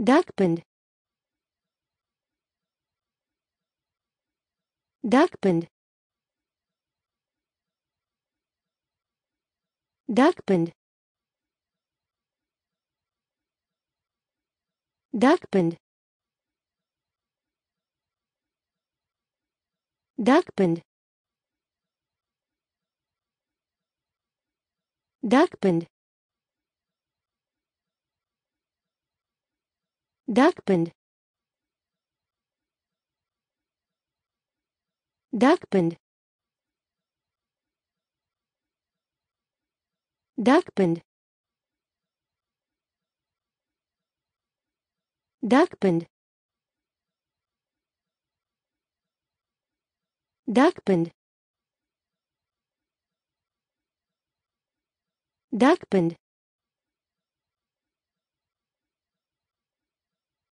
Duckpond. Duckpond. Duckpond. Duckpond. Duckpond. Duckpond. Duckpond. Duckpond. Duckpond. Duckpond. Duckpond. Duckpond.